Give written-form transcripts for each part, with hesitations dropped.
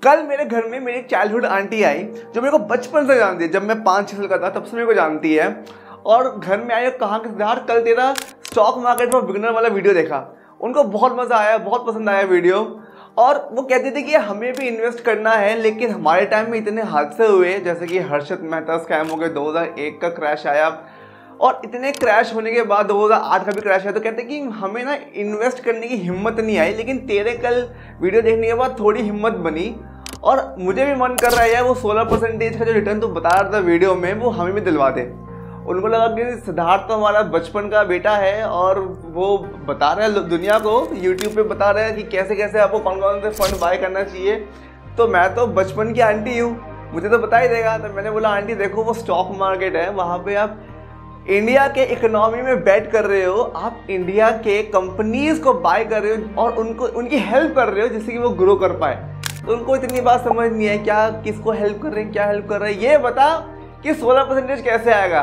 कल मेरे घर में मेरी चाइल्डहुड आंटी आई जो मेरे को बचपन से जानती है, जब मैं 5-6 साल का था तब से मेरे को जानती है। और घर में आई और कहा कि सिद्धार्थ कल तेरा स्टॉक मार्केट पर बिगनर वाला वीडियो देखा, उनको बहुत मज़ा आया, बहुत पसंद आया वीडियो। और वो कहते थे कि हमें भी इन्वेस्ट करना है, लेकिन हमारे टाइम में इतने हादसे हुए, जैसे कि हर्षद मेहता स्कैम हो गए, 2001 का क्रैश आया, और इतने क्रैश होने के बाद 2008 का भी क्रैश आया। तो कहते कि हमें ना इन्वेस्ट करने की हिम्मत नहीं आई, लेकिन तेरे कल वीडियो देखने के बाद थोड़ी हिम्मत बनी और मुझे भी मन कर रहा है यार वो 16% का जो रिटर्न तू बता रहा था वीडियो में वो हमें भी दिलवा दे। उनको लगा कि सिद्धार्थ तो हमारा बचपन का बेटा है और वो बता रहा है दुनिया को, यूट्यूब पे बता रहा है कि कैसे कैसे आपको कौन कौन से फंड बाय करना चाहिए। तो मैं तो बचपन की आंटी हूँ, मुझे तो बता ही देगा। तो मैंने बोला आंटी देखो वो स्टॉक मार्केट है, वहाँ पे आप इंडिया के इकोनॉमी में बैट कर रहे हो, आप इंडिया के कंपनीज को बाय कर रहे हो और उनको उनकी हेल्प कर रहे हो जिससे कि वो ग्रो कर पाए। तो उनको इतनी बात समझ नहीं है, क्या किसको हेल्प कर रहे हैं, क्या हेल्प कर रहे हैं, ये बता कि 16% कैसे आएगा।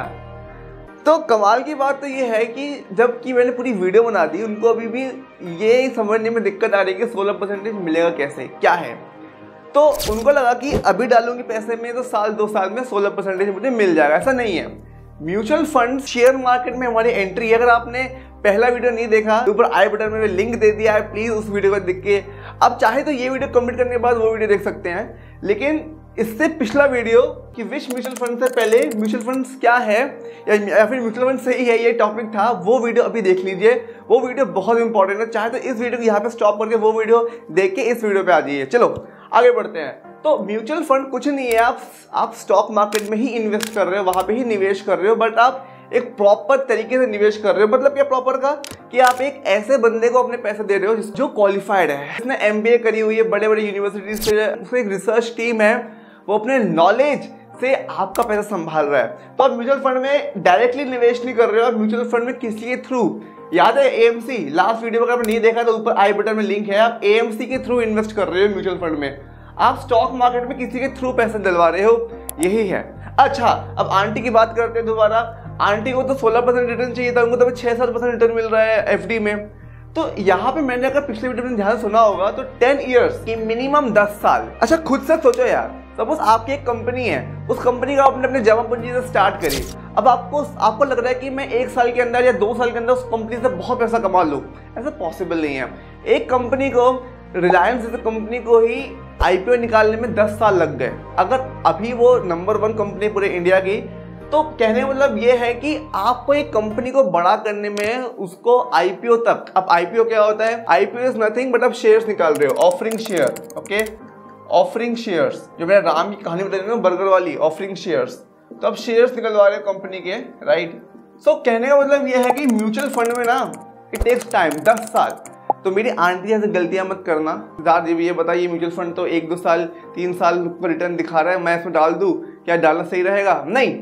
तो कमाल की बात तो ये है कि जबकि मैंने पूरी वीडियो बना दी, उनको अभी भी ये समझने में दिक्कत आ रही है कि 16% मिलेगा कैसे, क्या है। तो उनको लगा कि अभी डालूंगी पैसे में तो साल 2 साल में 16% मुझे मिल जाएगा। ऐसा नहीं है। म्यूचुअल फंड शेयर मार्केट में हमारी एंट्री है। अगर आपने पहला वीडियो नहीं देखा तो ऊपर आई बटन में लिंक दे दिया है, प्लीज उस वीडियो को देख के अब चाहे तो ये वीडियो कंप्लीट करने के बाद वो वीडियो देख सकते हैं। लेकिन इससे पिछला वीडियो कि विश म्यूचुअल फंड से पहले म्यूचुअल फंड्स क्या है या फिर म्यूचुअल फंड सही है, ये टॉपिक था, वो वीडियो अभी देख लीजिए। वो वीडियो बहुत इंपॉर्टेंट है। चाहे तो इस वीडियो को यहाँ पे स्टॉप करके वो वीडियो देख के इस वीडियो पे आ जाइए। चलो आगे बढ़ते हैं। तो म्यूचुअल फंड कुछ नहीं है, आप स्टॉक मार्केट में ही इन्वेस्ट कर रहे हो, वहां पे ही निवेश कर रहे हो, बट आप एक प्रॉपर तरीके से निवेश कर रहे हो। मतलब क्या प्रॉपर का कि आप एक ऐसे बंदे को अपने पैसे दे रहे हो जो क्वालिफाइड है, जिसने MBA करी हुई है, बड़े बड़े यूनिवर्सिटीज से, उसमें एक रिसर्च टीम है, वो अपने नॉलेज से आपका पैसा संभाल रहा है। तो आप म्यूचुअल फंड में डायरेक्टली निवेश नहीं कर रहे हो, आप म्यूचुअल फंड में किसी के थ्रू, याद है AMC, लास्ट वीडियो अगर आपने नहीं देखा तो ऊपर आई बटन में लिंक है, आप AMC के थ्रू इन्वेस्ट कर रहे हो म्यूचुअल फंड में। आप स्टॉक मार्केट में किसी के थ्रू पैसे दिलवा रहे हो, यही है। अच्छा, अब आंटी की बात करते हैं दोबारा। आंटी को तो 16% रिटर्न चाहिए था, उनको तो 6-7% रिटर्न मिल रहा है FD में। तो यहाँ पे मैंने अगर पिछले वीडियो में ध्यान सुना होगा तो 10 इयर्स की मिनिमम 10 साल। अच्छा खुद से सोचो यार, सपोज आपकी एक कंपनी है, उस कंपनी का आपने अपने जमा पूंजी से स्टार्ट करी। अब आपको लग रहा है कि मैं 1 साल के अंदर या 2 साल के अंदर उस कंपनी से बहुत पैसा कमा लूँ, ऐसा पॉसिबल नहीं है। एक कंपनी को, रिलायंस जैसे कंपनी को ही IPO निकालने में 10 साल लग गए। अगर अभी वो नंबर 1 कंपनी पूरे इंडिया की, तो कहने का मतलब ये है कि आपको एक कंपनी को बड़ा करने में उसको IPO तक, अब IPO क्या होता है, IPO इज नथिंग बट आप शेयर्स निकाल रहे हो, offering share, okay, offering shares, जो मैंने राम की कहानी बताई ना बर्गर वाली, ऑफरिंग शेयर्स। तो अब शेयर्स निकलवा रहे हो कंपनी के, राइट। सो कहने का मतलब ये है कि म्यूचुअल फंड में ना इट टेक्स टाइम, 10 साल। तो मेरी आंटी जैसे गलतियां मत करना। सिद्धार्थ जी ये बताइए म्यूचुअल फंड तो 1-2 साल 3 साल पर रिटर्न दिखा रहा है, मैं इसमें डाल दूं, क्या डालना सही रहेगा? नहीं।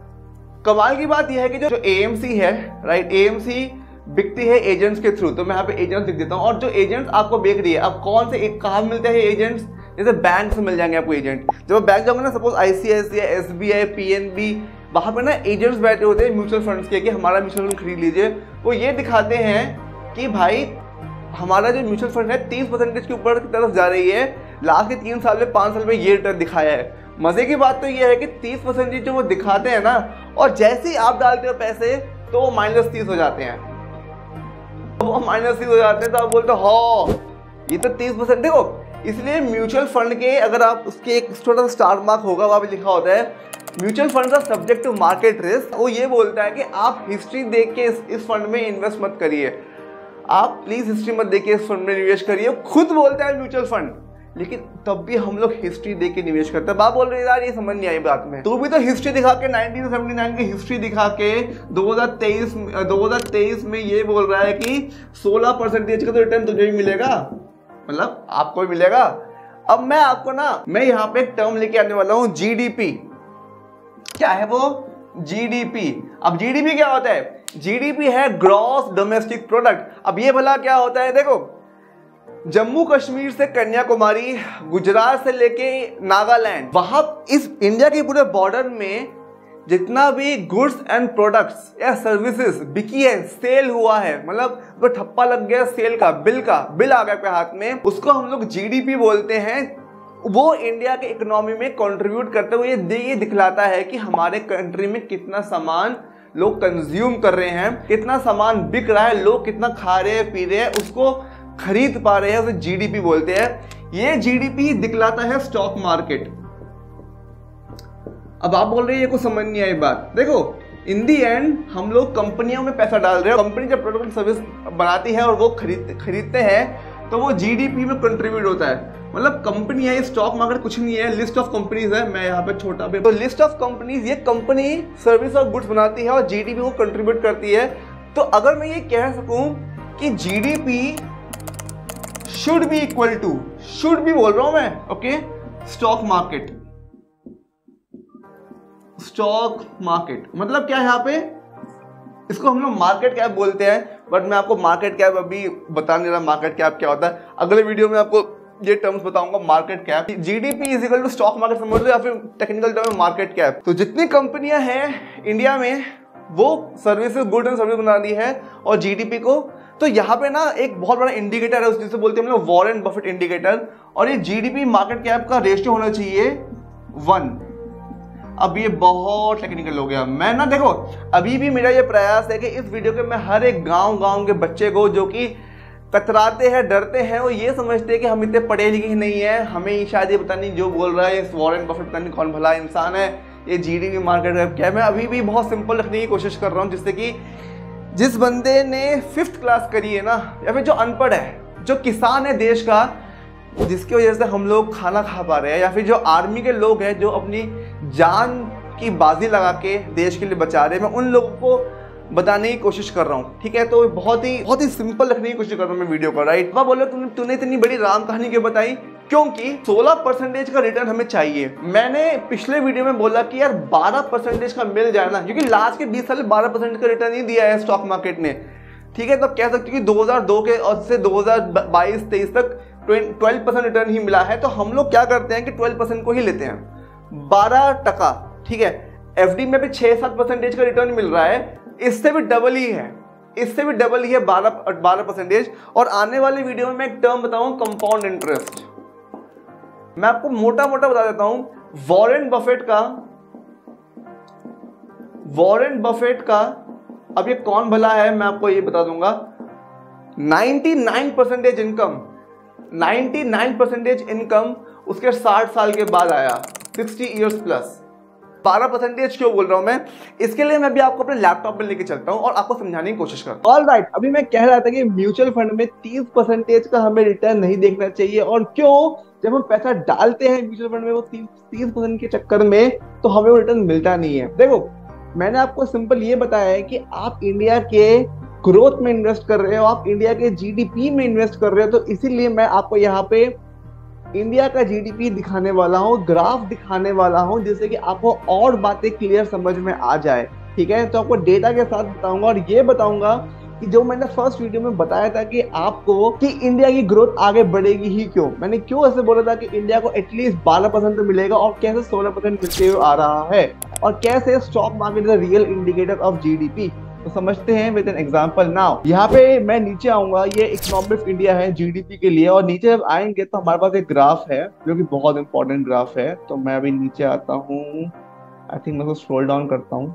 कमाल की बात यह है कि जो AMC है, राइट, AMC बिकती है एजेंट्स के थ्रू। तो मैं यहाँ पे एजेंट्स लिख देता हूँ। और जो एजेंट्स आपको बेच रही है, अब कौन से कहाँ मिलते हैं एजेंट्स? जैसे बैंक से मिल जाएंगे आपको एजेंट। जब आप बैंक जाओगे ना, सपोज ICICI, SBI, PNB, वहाँ पे ना एजेंट्स बैठे होते हैं म्यूचुअल फंड्स के कि हमारा म्यूचुअल फंड खरीद लीजिए। वो ये दिखाते हैं कि भाई हमारा जो म्यूचुअल फंड है 30% के ऊपर की तरफ जा रही है, लास्ट के 3 साल में 5 साल में ये रिटर्न दिखाया है। मजे की बात तो ये है कि 30% जो वो दिखाते हैं ना, और जैसे ही आप डालते हो पैसे तो वो -30 हो जाते हैं। वो -30 हो जाते हैं तो आप बोलते हो ये तो 30%। देखो, इसलिए म्यूचुअल फंड के अगर आप उसके एक छोटा सा स्टार मार्क होगा, वहाँ पे लिखा होता है mutual fund are subject to market risk. वो ये बोलता है कि आप हिस्ट्री देख के इस फंड में इन्वेस्ट मत करिए, आप प्लीज हिस्ट्री मत देखिए, इस फंड में निवेश करिए। खुद बोलता है म्यूचुअल फंड, लेकिन तब भी हम लोग हिस्ट्री देख के निवेश करते हैं। बात बोल रहे यार ये समझ नहीं आई बात में। तू भी तो हिस्ट्री दिखा के 1979 की हिस्ट्री दिखा के 2023 में ये बोल रहा है कि 16% का तो रिटर्न तुझे भी मिलेगा, मतलब आपको भी मिलेगा। अब मैं आपको ना, मैं यहाँ पे एक टर्म लेके आने वाला हूँ, GDP। क्या है वो? GDP। अब GDP क्या होता है? GDP है ग्रॉस डोमेस्टिक प्रोडक्ट। अब ये भला क्या होता है? देखो, जम्मू कश्मीर से कन्याकुमारी, गुजरात से लेके नागालैंड, वहां इस इंडिया के पूरे बॉर्डर में जितना भी गुड्स एंड प्रोडक्ट्स या सर्विसेज बिकी है, सेल हुआ है, मतलब वो ठप्पा लग गया सेल का, बिल आ गया आपके हाथ में, उसको हम लोग GDP बोलते हैं। वो इंडिया के इकोनॉमी में कंट्रीब्यूट करते हुए ये दिखलाता है कि हमारे कंट्री में कितना सामान लोग कंज्यूम कर रहे हैं, कितना सामान बिक रहा है, लोग कितना खा रहे हैं, पी रहे हैं, उसको खरीद पा रहे हैं, उसे जीडीपी बोलते हैं। ये जीडीपी दिखलाता है स्टॉक मार्केट। अब आप बोल रहे हैं ये कुछ समझ नहीं आई बात। देखो इन दी एंड हम लोग कंपनियों में पैसा डाल रहे हैं, कंपनी जब प्रोडक्ट एंड सर्विस बनाती है और वो खरीदते हैं तो वो जीडीपी में कंट्रीब्यूट होता है। मतलब कंपनी है, ये स्टॉक मार्केट कुछ नहीं है, लिस्ट ऑफ कंपनीज है। मैं यहाँ पे छोटा पे तो लिस्ट ऑफ कंपनीज, ये कंपनी सर्विस और गुड्स बनाती है और जीडीपी को कंट्रीब्यूट करती है। तो अगर मैं ये कह सकूं कि GDP should be equal to, should be बोल रहा हूं मैं, okay, stock market. Stock market मतलब क्या है यहाँ पे, इसको हम लोग मार्केट कैप बोलते हैं, बट मैं आपको मार्केट कैप अभी बता नहीं रहा मार्केट कैप क्या होता है। अगले वीडियो में आपको ये टर्म्स बताऊंगा, market cap. GDP is equal to stock market समझ लो, या फिर टेक्निकल टर्म मार्केट कैप। तो जितनी कंपनियां हैं इंडिया में वो सर्विसेज, गुड एंड सर्विस बना दी है और जीडीपी को। तो यहाँ पे ना एक बहुत बड़ा इंडिकेटर है, जिसे बोलते हैं हम लोग वॉरेन बफेट इंडिकेटर, और ये जीडीपी मार्केट कैप का रेशियो होना चाहिए 1। अब ये बहुत टेक्निकल हो गया। मैं ना देखो अभी भी मेरा ये प्रयास है कि इस वीडियो के मैं हर एक गांव के बच्चे को जो कि कतराते हैं, डरते हैं, वो ये समझते हैं कि हम इतने पढ़े लिखे नहीं है, हमें शायद ये पता नहीं जो बोल रहा है इस वॉरेन बफेट पता नहीं कौन भला इंसान है, ये जीडीपी मार्केट कैप क्या है। मैं अभी भी बहुत सिंपल रखने की कोशिश कर रहा हूँ, जिससे कि जिस बंदे ने 5th क्लास करी है ना, या फिर जो अनपढ़ है, जो किसान है देश का, जिसकी वजह से हम लोग खाना खा पा रहे हैं, या फिर जो आर्मी के लोग हैं जो अपनी जान की बाजी लगा के देश के लिए बचा रहे हैं, मैं उन लोगों को बताने की कोशिश कर रहा हूँ। ठीक है, तो बहुत ही सिंपल रखने की कोशिश कर रहा हूँ मैं वीडियो को, राइट। वह बोलो तूने इतनी बड़ी राम कहानी क्यों बताई, क्योंकि 16% का रिटर्न हमें चाहिए। मैंने पिछले वीडियो में बोला कि यार 12% का मिल जाए ना, क्योंकि लास्ट के 20 साल 12% का रिटर्न ही दिया है स्टॉक मार्केट ने। ठीक है, तो कह सकते कि 2002 के और से 2022-23 तक 12% रिटर्न ही मिला है। तो हम लोग क्या करते हैं कि 12% को ही लेते हैं, 12%। ठीक है, एफडी में भी 6-7% का रिटर्न मिल रहा है, इससे भी डबल ही है, इससे भी डबल ही है 12%। और आने वाले वीडियो में मैं एक टर्म बताऊं, कंपाउंड इंटरेस्ट। मैं आपको मोटा मोटा बता देता हूं, वॉरेन बफेट का अब ये कौन भला है मैं आपको ये बता दूंगा। 99% इनकम उसके 60 साल के बाद आया, 60 इयर्स प्लस। 12% क्यों बोल रहा हूं मैं, इसके लिए मैं भी आपको अपने लैपटॉप में लेके चलता हूं और आपको समझाने की कोशिश करता हूं। ऑलराइट, अभी मैं कह रहा था कि म्यूचुअल फंड में 30% का हमें रिटर्न नहीं देखना चाहिए। और क्यों, जब हम पैसा डालते हैं म्यूचुअल फंड में वो 30% के चक्कर में, तो हमें वो रिटर्न मिलता नहीं है। देखो मैंने आपको सिंपल ये बताया है कि आप इंडिया के ग्रोथ में इन्वेस्ट कर रहे हो, आप इंडिया के जीडीपी में इन्वेस्ट कर रहे हो, तो इसीलिए मैं आपको यहाँ पे इंडिया का जीडीपी दिखाने वाला हूँ, ग्राफ दिखाने वाला हूँ, जिससे कि आपको और बातें क्लियर समझ में आ जाए। ठीक है, तो आपको डेटा के साथ बताऊंगा और ये बताऊंगा कि जो मैंने फर्स्ट वीडियो में बताया था कि आपको कि इंडिया की ग्रोथ आगे बढ़ेगी ही क्यों, मैंने क्यों ऐसे बोला था कि इंडिया को एटलीस्ट 12% तो मिलेगा और कैसे 16% मिलते हुए आ रहा है, और कैसे stock market is the real indicator of GDP. तो समझते हैं विद एन एग्जांपल। नाउ यहाँ पे मैं नीचे आऊंगा, ये इकोनॉमी ऑफ इंडिया है जीडीपी के लिए, और नीचे जब आएंगे तो हमारे पास एक ग्राफ है जो कि बहुत इंपॉर्टेंट ग्राफ है। तो मैं अभी नीचे आता हूँ, आई थिंक मैं उसको स्क्रॉल डाउन करता हूँ,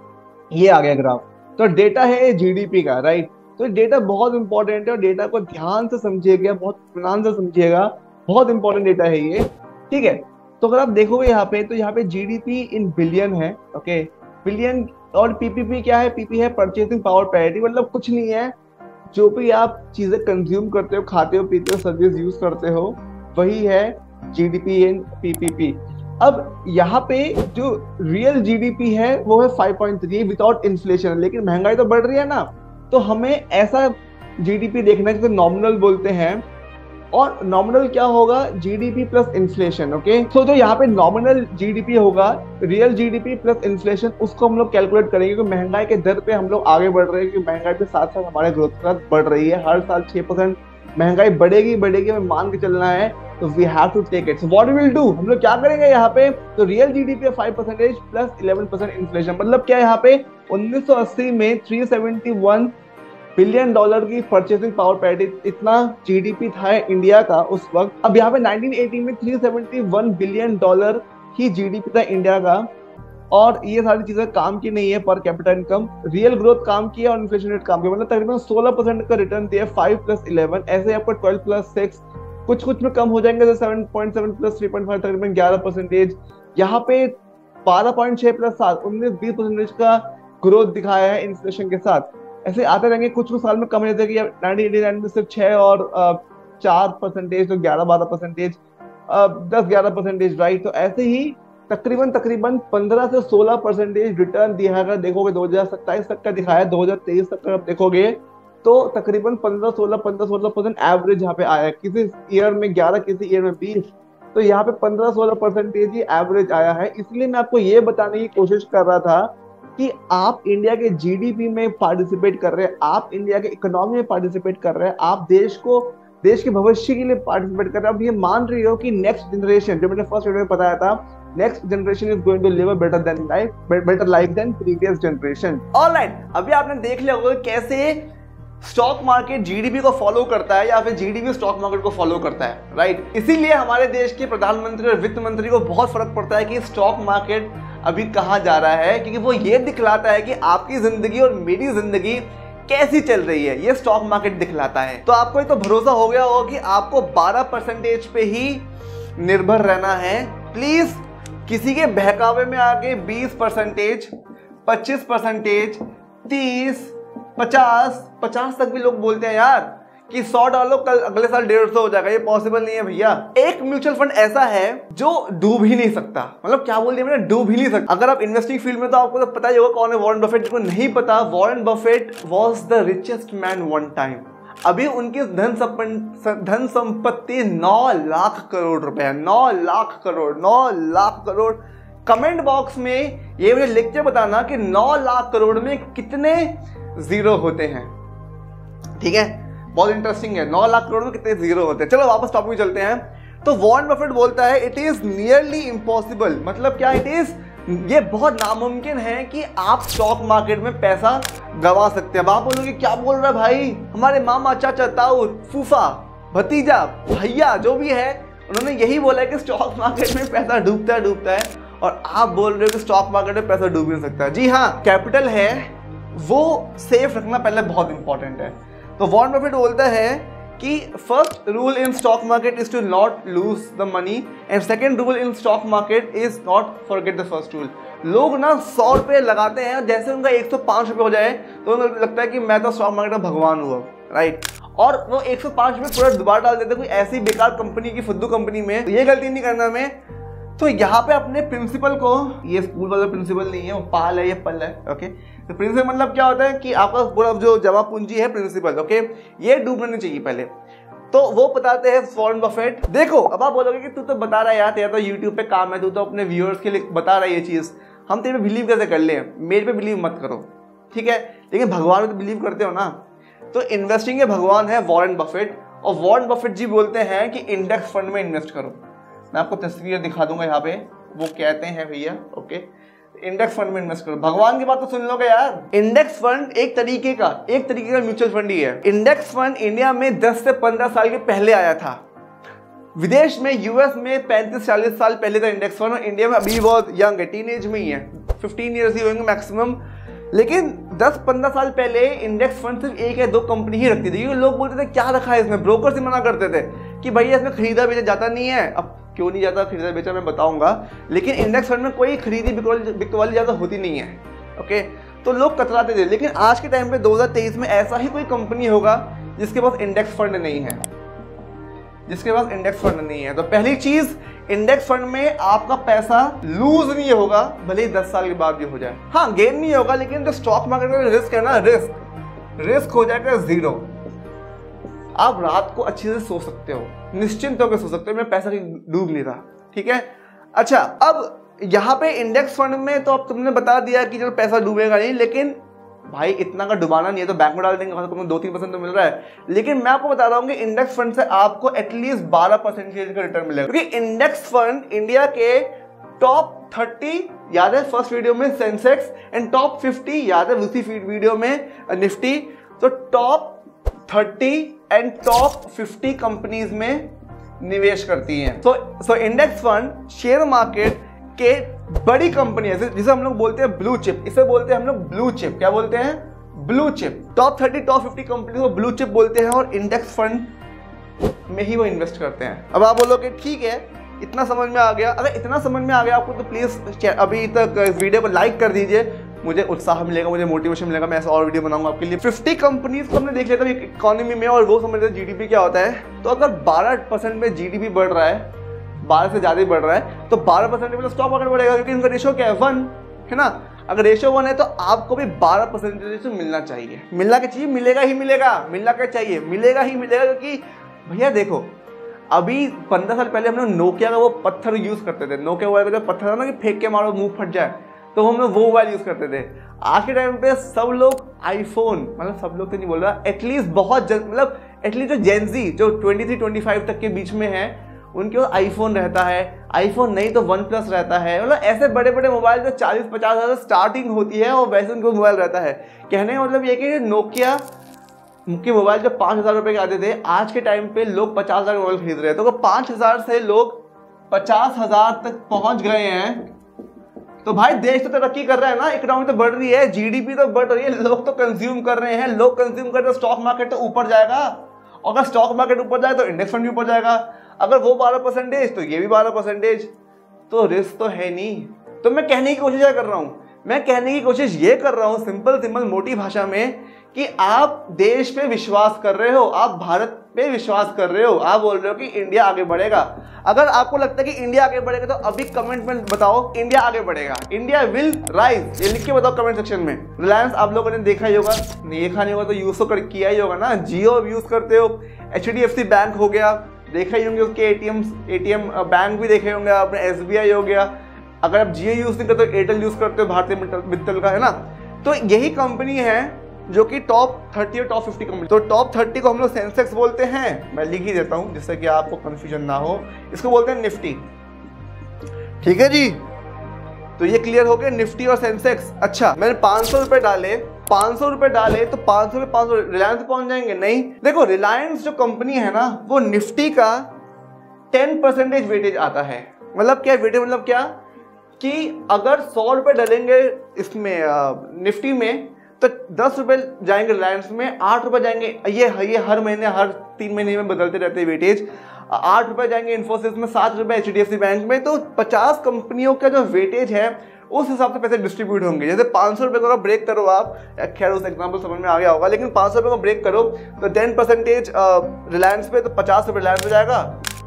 ये आ गया ग्राफ। तो डेटा है जीडीपी का, राइट। तो डेटा बहुत इंपॉर्टेंट है और डेटा को ध्यान से समझिएगा, बहुत ध्यान से समझिएगा, बहुत इंपॉर्टेंट डेटा है ये। ठीक है, तो अगर आप देखोगे यहाँ पे, तो यहाँ पे जीडीपी इन बिलियन है, ओके, बिलियन। और पीपीपी क्या है, पीपी है परचेसिंग पावर पैरिटी, मतलब कुछ नहीं है, जो भी आप चीजें कंज्यूम करते हो, खाते हो, पीते हो, सर्विस यूज करते हो, वही है जीडीपी इन पीपीपी। अब यहाँ पे जो रियल जीडीपी है वो है 5.3 विदाउट इन्फ्लेशन, लेकिन महंगाई तो बढ़ रही है ना, तो हमें ऐसा जीडीपी देखना है जिसे नॉमिनल बोलते हैं। और नॉमिनल क्या होगा, जीडीपी प्लस इन्फ्लेशन, ओके। तो जो यहाँ पे नॉमिनल जीडीपी होगा, रियल जीडीपी प्लस इन्फ्लेशन, उसको हम लोग कैलकुलेट करेंगे, क्योंकि महंगाई के दर पे हम लोग आगे बढ़ रहे हैं, क्योंकि महंगाई के साथ साथ हमारे ग्रोथ रेट बढ़ रही है, हर साल 6% महंगाई बढ़ेगी, हमें मान के चलना है। तो we have to take it. So what we will do, हम लोग क्या करेंगे यहाँ पे, तो रियल जीडीपी 5% प्लस 11% इन्फ्लेशन, मतलब क्या यहाँ पे 1980 में 371 बिलियन डॉलर की परचेसिंग पावर पैरिटी, इतना जीडीपी था इंडिया का उस वक्त। अब यहाँ पे 1980 में 371 बिलियन डॉलर ही जीडीपी था इंडिया का। और ये सारी चीजें काम की नहीं है, पर कैपिटल इनकम, रियल ग्रोथ काम किया और इन्फ्लेशन रेट काम किया, मतलब तकरीबन 16% का रिटर्न दिया। 5+11 ऐसे आपको 12+6 कुछ कुछ में कम हो जाएंगे, जैसे 7.7 + 3.5 तकरीबन 11%। यहाँ पे 12.6 + 7 19-20% का ग्रोथ दिखाया है इन्फ्लेशन के साथ। ऐसे आते रहेंगे, कुछ कुछ साल में कम हो जाएगी। 1989 में सिर्फ 6 और 4%, तो 11-12%, 10-11%, राइट। तो ऐसे ही तकरीबन 15 से 16% रिटर्न दिया है। अगर देखोगे 2027 तक का दिखाया, 2023 तक का देखोगे तो तकरीबन 15-16% एवरेज यहाँ पे आया है। किसी ईयर में 11, किसी ईयर में 20, तो यहाँ पे 15-16% ही एवरेज आया है। इसलिए मैं आपको ये बताने की कोशिश कर रहा था कि आप इंडिया के जीडीपी में पार्टिसिपेट कर रहे हैं, आप इंडिया के इकोनॉमी में पार्टिसिपेट कर रहे हैं, आप देश के भविष्य के लिए पार्टिसिपेट कर रहे हैं। अब ये मान रही हो कि नेक्स्ट जनरेशन, जो मैंने फर्स्ट वीडियो में बताया था, next generation is going to live a better life than previous generation. Alright, अभी आपने देख लिया होगा कैसे स्टॉक मार्केट जीडीपी को फॉलो करता है या फिर जीडीपी स्टॉक मार्केट को फॉलो करता है, राइट। इसीलिए हमारे देश के प्रधानमंत्री और वित्त मंत्री को बहुत फर्क पड़ता है कि स्टॉक मार्केट अभी कहां जा रहा है, क्योंकि वो ये दिखलाता है कि आपकी जिंदगी और मेरी जिंदगी कैसी चल रही है, ये स्टॉक मार्केट दिखलाता है। तो आपको ये तो भरोसा हो गया होगा कि आपको 12% पे ही निर्भर रहना है। प्लीज किसी के बहकावे में आके 20%, 25%, 30, 50 तक भी लोग बोलते हैं यार कि 100 डालो, कल अगले साल 150 हो जाएगा। ये पॉसिबल नहीं है भैया। एक म्यूचुअल फंड ऐसा है जो डूब ही नहीं सकता, मतलब क्या बोल दिया मैंने, डूब ही नहीं सकता। अगर आप इन्वेस्टिंग फील्ड में, तो आपको तो पता ही होगा कौन है वॉरेन बफेट। जिसको नहीं पता, Warren Buffett was the richest man one time. अभी उनकी धन संपत्ति 9 लाख करोड़ रुपए है। 9 लाख करोड़। कमेंट बॉक्स में ये मुझे लिख के बताना कि 9 लाख करोड़ में कितने जीरो होते हैं, ठीक है। बहुत इंटरेस्टिंग है, 9 लाख करोड़ में कितने जीरो होते हैं। चलो वापस टॉपिक में चलते हैं। तो वॉरेन बफेट बोलता है इट इज नियरली इम्पॉसिबल, मतलब क्या, ये बहुत नामुमकिन है कि आप स्टॉक मार्केट में पैसा गंवा सकते हैं। आप बोलोगे क्या बोल रहा है भाई, हमारे मामा, चाचा, ताऊ, फूफा, भतीजा, भैया जो भी है, उन्होंने यही बोला है कि स्टॉक मार्केट में पैसा डूबता है, और आप बोल रहे हो कि स्टॉक मार्केट में पैसा डूब नहीं सकता। जी हाँ, कैपिटल है वो सेफ रखना पहले बहुत इंपॉर्टेंट है। तो वॉरेन बफेट बोलता है कि first rule in stock market is to not lose the money, and second rule in stock market is not forget the first rule. लोग ना 100 रुपये लगाते हैं, जैसे उनका 105 रुपये हो जाए तो उनको लगता है कि मैं तो स्टॉक मार्केट में भगवान हुआ, राइट। और वो 105 रुपये पूरा दोबारा डाल देते कोई ऐसी बेकार कंपनी की, फुद्दू कंपनी में। तो ये गलती नहीं करना हमें। तो यहाँ पे अपने प्रिंसिपल को, ये स्कूल वाला प्रिंसिपल नहीं है, वो पाल है, ये पल है, ओके। तो प्रिंसिपल मतलब क्या होता है कि आपका पूरा जो जमा पूंजी है प्रिंसिपल, ओके, ये डूबना नहीं चाहिए पहले। तो वो बताते हैं वॉरेन बफेट। देखो, अब आप बोलोगे कि तू तो बता रहा है यार, तेरा तो यूट्यूब पे काम है, तू तो अपने व्यूअर्स के लिए बता रहा है ये चीज, हम तेरे पे बिलीव कैसे कर ले, मेरे पे बिलीव मत करो, ठीक है, लेकिन भगवान पे तो बिलीव करते हो ना। तो इन्वेस्टिंग के भगवान है वॉरेन बफेट, और वॉरेन बफेट जी बोलते हैं कि इंडेक्स फंड में इन्वेस्ट करो। मैं आपको तस्वीर दिखा दूंगा यहाँ पे, वो कहते हैं भैया, ओके, इंडेक्स फंड में इन्वेस्ट करो। भगवान की बात तो सुन लोगे यार। इंडेक्स फंड एक तरीके का म्यूचुअल फंड ही है। इंडेक्स फंड इंडिया में 10 से 15 साल के पहले आया था। विदेश में, यूएस में 35-40 साल पहले था इंडेक्स फंड, और इंडिया में अभी बहुत यंग है, टीनेज में ही है, 15 ईयर्स ही होंगे मैक्सिमम। लेकिन 10-15 साल पहले इंडेक्स फंड सिर्फ 1 या 2 कंपनी ही रखती थी, क्योंकि लोग बोलते थे क्या रखा है इसमें, ब्रोकर से मना करते थे कि भैया इसमें खरीदा बेचा जाता नहीं है। अब क्यों नहीं जाता खरीदा बेचा मैं बताऊंगा, लेकिन इंडेक्स फंड में कोई खरीदी बिक्री वाली ज़्यादा होती नहीं है, ओके। तो लोग कतराते थे। लेकिन आज के टाइम पे 2023 में ऐसा ही कोई कंपनी होगा जिसके पास इंडेक्स फंड नहीं है, तो पहली चीज, इंडेक्स फंड में आपका पैसा लूज नहीं होगा, भले ही 10 साल के बाद भी हो जाए। हाँ, गेन नहीं होगा, लेकिन जो स्टॉक मार्केट में रिस्क है ना, रिस्क हो जाएगा 0। आप रात को अच्छे से सो सकते हो, निश्चिंत होकर सो सकते हो, मैं पैसा डूब नहीं रहा, ठीक है। अच्छा, अब यहाँ पे इंडेक्स फंड में तो अब तुमने बता दिया कि चलो पैसा डूबेगा नहीं, लेकिन भाई इतना का डुबाना नहीं है तो बैंक में डाल देंगे, तो 2-3% तो मिल रहा है। लेकिन मैं आपको बता रहा हूँ कि इंडेक्स फंड से आपको एटलीस्ट 12% का रिटर्न मिलेगा, क्योंकि इंडेक्स फंड इंडिया के टॉप 30 याद है फर्स्ट वीडियो में सेंसेक्स, एंड टॉप 50 याद है उसी वीडियो में निफ्टी। तो टॉप 30 एंड टॉप 50 कंपनीज में निवेश करती हैं। So index fund share market के बड़ी कंपनी है जिसे हम लोग बोलते हैं ब्लू चिप, इसे बोलते हैं हम लोग ब्लू चिप। क्या बोलते हैं? Blue chip. Top 30 top 50 company को ब्लू चिप बोलते हैं और इंडेक्स फंड में ही वो इन्वेस्ट करते हैं। अब आप बोलोगे ठीक है, इतना समझ में आ गया। अगर इतना समझ में आ गया आपको तो प्लीज अभी तक वीडियो को लाइक कर दीजिए, मुझे उत्साह मिलेगा, मुझे मोटिवेशन मिलेगा, मैं ऐसा और वीडियो बनाऊंगा आपके लिए। 50 कंपनीज को हमने देख लिया था इकोनॉमी में और वो समझ रहे जीडीपी क्या होता है। तो अगर 12% में जीडीपी बढ़ रहा है, 12 से ज़्यादा ही बढ़ रहा है, तो 12% में स्टॉक मार्केट बढ़ेगा, क्योंकि इनका रेशियो क्या है? 1 है ना। अगर रेशियो 1 है तो आपको भी 12% मिलना चाहिए। मिलना क्या चाहिए? मिलेगा ही मिलेगा। मिलना क्या चाहिए? मिलेगा ही मिलेगा। क्योंकि भैया देखो, अभी 15 साल पहले हम लोग नोकिया का वो पत्थर यूज़ करते थे। नोकिया मोबाइल का जो पत्थर था ना कि फेंक के मारो मुंह फट जाए, तो हम लोग वो मोबाइल यूज़ करते थे। आज के टाइम पे सब लोग आईफोन, मतलब सब लोग तो नहीं बोल रहा, एटलीस्ट बहुत मतलब एटलीस्ट जो जेनजी जो 23-25 तक के बीच में है उनके पास आईफोन रहता है। आईफोन नहीं तो OnePlus रहता है। मतलब ऐसे बड़े बड़े मोबाइल जो 40-50 हज़ार स्टार्टिंग होती है और वैसे उनके मोबाइल रहता है। कहने का मतलब ये कि नोकिया के मोबाइल जो 5,000 रुपये के आते थे, आज के टाइम पे लोग 50,000 मोबाइल खरीद रहे हैं। तो अगर 5,000 से लोग 50,000 तक पहुंच गए हैं तो भाई देश तो तरक्की कर रहा है ना, इकोनॉमी तो बढ़ रही है, जीडीपी तो बढ़ रही है, लोग तो कंज्यूम कर रहे हैं। लोग कंज्यूम कर रहे हैं तो स्टॉक मार्केट तो ऊपर जाएगा, और अगर स्टॉक मार्केट ऊपर जाए तो इंडेक्स फंड भी ऊपर जाएगा। अगर वो 12% तो ये भी 12%, तो रिस्क तो है नहीं। तो मैं कहने की कोशिश क्या कर रहा हूँ? मैं कहने की कोशिश ये कर रहा हूँ सिंपल मोटी भाषा में कि आप देश पे विश्वास कर रहे हो, आप भारत पे विश्वास कर रहे हो, आप बोल रहे हो कि इंडिया आगे बढ़ेगा। अगर आपको लगता है कि इंडिया आगे बढ़ेगा तो अभी कमेंट में बताओ इंडिया आगे बढ़ेगा, इंडिया विल राइज, ये लिख के बताओ कमेंट सेक्शन में। रिलायंस आप लोगों ने देखा ही होगा, देखा नहीं होगा तो यूज तो किया ही होगा ना। जियो यूज करते हो, HDFC बैंक हो गया, देखा ही होंगे उसके एटीएम बैंक भी देखे होंगे आपने, SBI हो गया। अगर आप जियो यूज नहीं करते तो एयरटेल यूज करते हो, भारतीय मित्तल का, है ना। तो यही कंपनी है जो कि टॉप 30 और टॉप 50 कंपनी। तो टॉप 30 को हम लोग सेंसेक्स बोलते हैं, मैं लिख ही देता हूं जिससे कि आपको कंफ्यूजन ना हो। इसको बोलते हैं निफ्टी, ठीक है जी। तो ये क्लियर हो गया, निफ्टी और सेंसेक्स। अच्छा, मैंने 500 रुपए डाले, 500 रुपए डाले तो 500 में 500 रिलायंस पहुंच जाएंगे? नहीं। देखो, रिलायंस जो कंपनी है ना, वो निफ्टी का 10% वेटेज आता है। मतलब क्या वेटेज? मतलब क्या कि अगर 100 रुपए डालेंगे इसमें निफ्टी में तो 10 रुपए जाएंगे रिलायंस में, 8 रुपए जाएंगे, ये हर महीने, हर 3 महीने में बदलते रहते हैं वेटेज। 8 रुपए जाएंगे इन्फोसिस में, 7 रुपए HDFC बैंक में। तो 50 कंपनियों का जो वेटेज है उस हिसाब से पैसे डिस्ट्रीब्यूट होंगे। जैसे 500 रुपए को ब्रेक करो आप, खैर उस एग्जाम्पल समझ में आ गया होगा, लेकिन 500 रुपए को ब्रेक करो तो 10% रिलायंस पे, तो 50 रुपए रिलायंस पे जाएगा।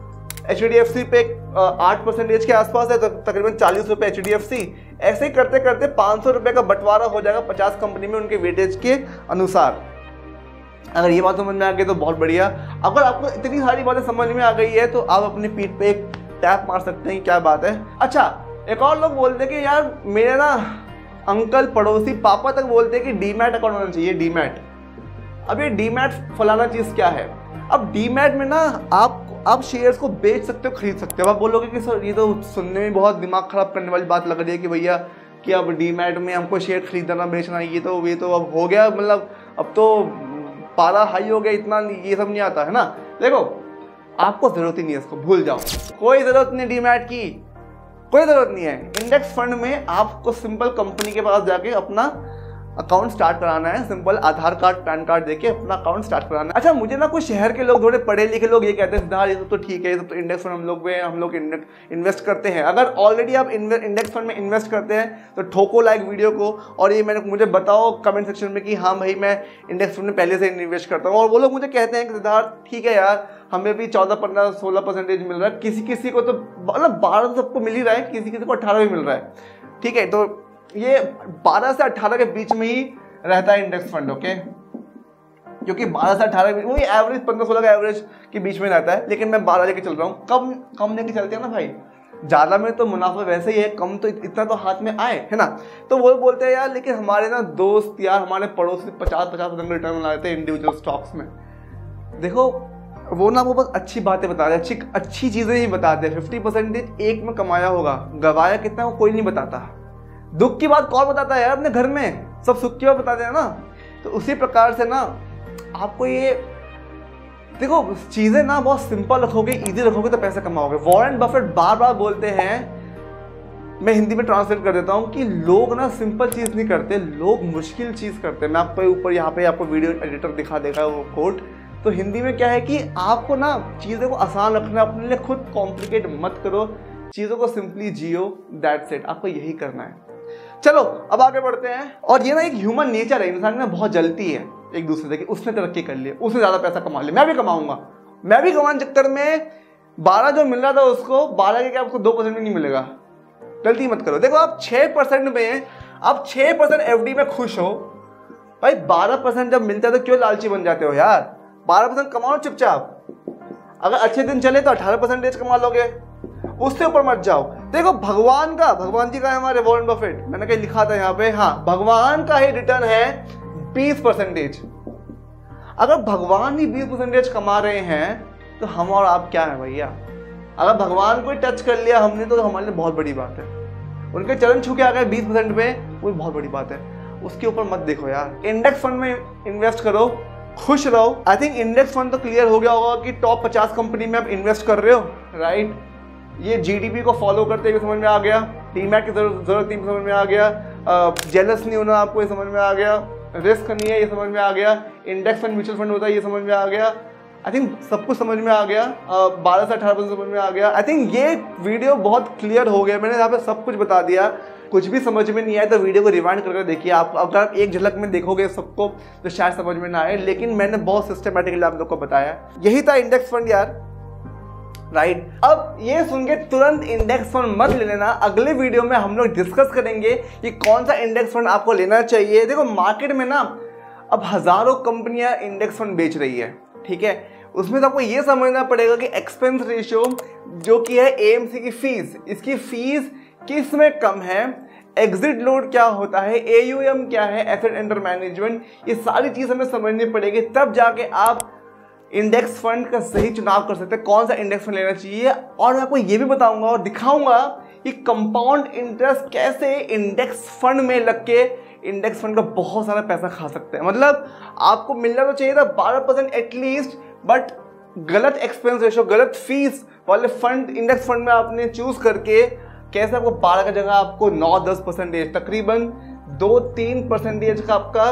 HDFC पे 8% के आसपास है तो तकरीबन 40 रुपए HDFC। ऐसे ही करते करते 500 रुपए का बंटवारा हो जाएगा 50 कंपनी में उनके वेटेज के अनुसार। अगर ये बात समझ में आ गई तो बहुत बढ़िया। अगर आपको इतनी सारी बातें समझ में आ गई है तो आप अपनी पीठ पे एक टैप मार सकते हैं, क्या बात है। अच्छा, एक और लोग बोलते हैं कि यार मेरे ना अंकल, पड़ोसी, पापा तक बोलते हैं कि डीमैट अकाउंट होना चाहिए, डीमैट। अब ये डीमैट फलाना चीज क्या है? अब डीमैट में ना आप शेयर्स को बेच सकते हो, खरीद सकते हो। आप बोलोगे कि सर ये तो सुनने में बहुत दिमाग खराब करने वाली बात लग रही है कि भैया कि अब डीमैट में हमको शेयर खरीदना बेचना, ये तो अब हो गया, मतलब अब तो पारा हाई हो गया, इतना ये सब नहीं आता है ना। देखो, आपको जरूरत ही नहीं है, इसको भूल जाओ, कोई जरूरत नहीं डीमैट की, कोई जरूरत नहीं है। इंडेक्स फंड में आपको सिंपल कंपनी के पास जाके अपना अकाउंट स्टार्ट कराना है, simple Aadhaar card PAN card देके अपना अकाउंट स्टार्ट कराना है। अच्छा, मुझे ना कुछ शहर के लोग, थोड़े पढ़े लिखे लोग ये कहते हैं सिद्धार्थ ये सब तो ठीक है, ये सब तो इंडेक्स फंड हम लोग इन्वेस्ट करते हैं। अगर ऑलरेडी आप इंडेक्स फंड में इन्वेस्ट करते हैं तो ठोको लाइक वीडियो को, और ये मुझे बताओ कमेंट सेक्शन में कि हाँ भाई मैं इंडेक्स फंड में पहले से इन्वेस्ट करता हूँ। और वो लोग मुझे कहते हैं कि सिद्धार्थ ठीक है यार, हमें भी 14-15-16% मिल रहा है, किसी को तो मतलब 12 तो सबको मिल ही रहा है, किसी को 18 भी मिल रहा है, ठीक है। तो ये 12 से 18 के बीच में ही रहता है इंडेक्स फंड, ओके, क्योंकि 12 से 18 वही एवरेज 15-16 का एवरेज के बीच में रहता है। लेकिन मैं 12 लेके चल रहा हूँ, कम लेके चलते हैं ना भाई, ज़्यादा में तो मुनाफा वैसे ही है, कम तो इतना तो हाथ में आए, है ना। तो वो बोलते हैं यार लेकिन हमारे ना दोस्त यार, हमारे पड़ोसी 50% रिटर्न बनाते हैं इंडिविजुअल स्टॉक्स में। देखो, वो ना वो बस अच्छी बातें बताते हैं, अच्छी चीज़ें ही बताते हैं। 50% एक में कमाया होगा, गवाया कितना वो कोई नहीं बताता। दुख की बात कौन बताता है यार अपने घर में, सब सुख की बात बताते हैं ना। तो उसी प्रकार से ना आपको ये देखो चीज़ें ना बहुत सिंपल रखोगे, इजी रखोगे तो पैसा कमाओगे। वॉरेन बफेट बार बार बोलते हैं, मैं हिंदी में ट्रांसलेट कर देता हूँ, कि लोग ना सिंपल चीज़ नहीं करते, लोग मुश्किल चीज़ करते हैं। मैं आपको ऊपर यहाँ पे आपको वीडियो एडिटर दिखा देगा वो कोट। तो हिंदी में क्या है कि आपको ना चीज़ों को आसान रखना, अपने लिए खुद कॉम्प्लिकेट मत करो, चीज़ों को सिंपली जियो, दैट्स इट। आपको यही करना है। चलो अब आगे बढ़ते हैं। और ये ना एक ह्यूमन नेचर है, इंसान ना बहुत जलती है एक दूसरे से कि उसने तरक्की कर ली, उसने ज़्यादा पैसा कमा लिया, मैं भी कमाऊंगा। मैं भी कमाने चक्कर में 12 जो मिल रहा था उसको 12 के क्या आपको 2% भी नहीं मिलेगा। गलती मत करो। देखो आप 6% में, आप 6% एफडी में खुश हो भाई, 12% जब मिलता है तो क्यों लालची बन जाते हो यार। 12% कमाओ चुपचाप। अगर अच्छे दिन चले तो 18% कमा लोगे, उससे ऊपर मत जाओ। देखो भगवान जी का है हमारे वॉरेन बफेट, मैंने कहीं लिखा था यहाँ पे, हाँ भगवान का ही रिटर्न है 20%। अगर भगवान ही 20% कमा रहे हैं तो हम और आप क्या है भैया। अगर भगवान को टच कर लिया हमने तो हमारे लिए बहुत बड़ी बात है। उनके चरण छू के आ गए 20% पे, वो बहुत बड़ी बात है। उसके ऊपर मत देखो यार। इंडेक्स फंड में इन्वेस्ट करो, खुश रहो। आई थिंक इंडेक्स फंड तो क्लियर हो गया होगा कि टॉप 50 कंपनी में आप इन्वेस्ट कर रहे हो, राइट। ये जीडीपी को फॉलो करते हुए समझ में आ गया, डीमैट की जरूरत नहीं समझ में आ गया, जेलस नहीं होना आपको ये समझ में आ गया, रिस्क नहीं है ये समझ में आ गया, इंडेक्स फंड म्यूचुअल फंड होता है ये समझ में आ गया। आई थिंक सब कुछ समझ में आ गया, 12 से 18% समझ में आ गया। आई थिंक ये वीडियो बहुत क्लियर हो गया, मैंने यहाँ पे सब कुछ बता दिया। कुछ भी समझ में नहीं आया तो वीडियो को रिवाइंड करके देखिए। आप अगर आप एक झलक में देखोगे सबको तो शायद समझ में ना आए, लेकिन मैंने बहुत सिस्टमेटिकली आप लोग को बताया। यही था इंडेक्स फंड यार, राइट। अब ये सुन के तुरंत इंडेक्स फंड मत ले लेना। अगले वीडियो में हम लोग डिस्कस करेंगे कि कौन सा इंडेक्स फंड आपको लेना चाहिए। देखो मार्केट में ना अब हजारों कंपनियां इंडेक्स फंड बेच रही है, ठीक है। उसमें तो आपको ये समझना पड़ेगा कि एक्सपेंस रेशियो जो कि है एएमसी की फीस, इसकी फीस किस में कम है, एग्जिट लोड क्या होता है, एयूएम क्या है, एसेट अंडर मैनेजमेंट, ये सारी चीज हमें समझनी पड़ेगी। तब जाके आप इंडेक्स फंड का सही चुनाव कर सकते हैं, कौन सा इंडेक्स फंड लेना चाहिए। और मैं आपको ये भी बताऊंगा और दिखाऊंगा कि कंपाउंड इंटरेस्ट कैसे इंडेक्स फंड में लग के इंडेक्स फंड का बहुत सारा पैसा खा सकते हैं। मतलब आपको मिलना तो चाहिए था 12% एटलीस्ट, बट गलत एक्सपेंस रेशियो, गलत फीस वाले फंड इंडेक्स फंड में आपने चूज करके कैसे आपको 12 की जगह आपको 9-10%, तकरीबन 2-3% का आपका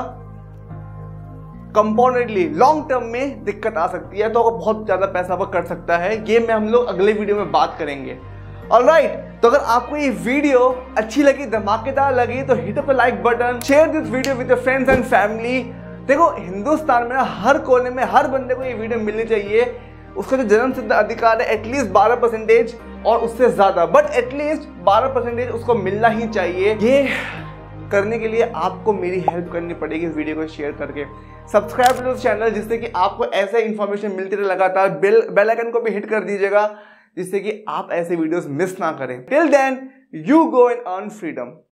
कंपाउंडेडली लॉन्ग टर्म में दिक्कत आ सकती है। तो आपको बहुत ज्यादा पैसा आपका कर सकता है। ये में हम लोग अगले वीडियो में बात करेंगे। ऑलराइट, तो अगर आपको ये वीडियो अच्छी लगी, धमाकेदार लगी, तो hit up the like button, share this video with your friends and family. देखो हिंदुस्तान में हर कोने में हर बंदे को ये वीडियो मिलनी चाहिए। उसका जो जन्म सिद्ध अधिकार है एटलीस्ट 12% और उससे ज्यादा, बट एटलीस्ट 12% उसको मिलना ही चाहिए। ये करने के लिए आपको मेरी हेल्प करनी पड़ेगी इस वीडियो को शेयर करके। सब्सक्राइब करो चैनल जिससे कि आपको ऐसे इंफॉर्मेशन मिलती रहे लगातार। बेल आइकन को भी हिट कर दीजिएगा जिससे कि आप ऐसे वीडियोस मिस ना करें। Till then you go and earn freedom.